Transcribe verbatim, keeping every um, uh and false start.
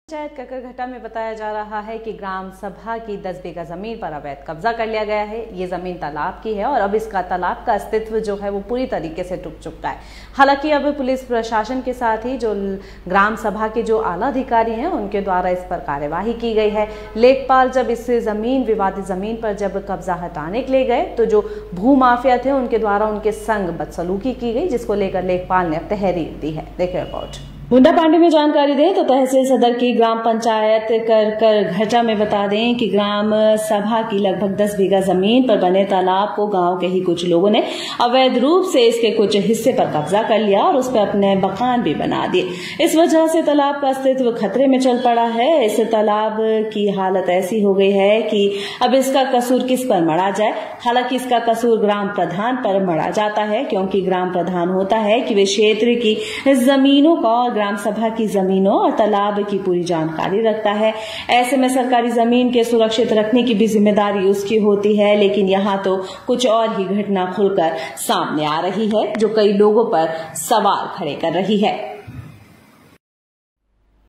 पंचायत ककरघटा में बताया जा रहा है कि ग्राम सभा की दस बीघा जमीन पर अवैध कब्जा कर लिया गया है। ये जमीन तालाब की है और अब इसका तालाब का अस्तित्व जो है वो पूरी तरीके से टूट चुका है। हालांकि अब पुलिस प्रशासन के साथ ही जो ग्राम सभा के जो आला अधिकारी हैं उनके द्वारा इस पर कार्यवाही की गई है। लेखपाल जब इस जमीन विवादित जमीन पर जब कब्जा हटाने के लिए गए तो जो भू माफिया थे उनके द्वारा उनके संग बदसलूकी की गई, जिसको लेकर लेखपाल ने अब तहरीर दी है। देखिए रिपोर्ट। मुंडा पांडे में जानकारी दें तो तहसील सदर की ग्राम पंचायत ककरघटा में बता दें कि ग्राम सभा की लगभग दस बीघा जमीन पर बने तालाब को गांव के ही कुछ लोगों ने अवैध रूप से इसके कुछ हिस्से पर कब्जा कर लिया और उस पर अपने मकान भी बना दिए। इस वजह से तालाब का अस्तित्व खतरे में चल पड़ा है। इस तालाब की हालत ऐसी हो गई है कि अब इसका कसूर किस पर मढ़ा जाए। हालांकि इसका कसूर ग्राम प्रधान पर मढ़ा जाता है, क्योंकि ग्राम प्रधान होता है कि वे क्षेत्र की जमीनों का ग्राम सभा की जमीनों और तालाब की पूरी जानकारी रखता है। ऐसे में सरकारी जमीन के सुरक्षित रखने की भी जिम्मेदारी उसकी होती है। लेकिन यहाँ तो कुछ और ही घटना खुलकर सामने आ रही है जो कई लोगों पर सवाल खड़े कर रही है।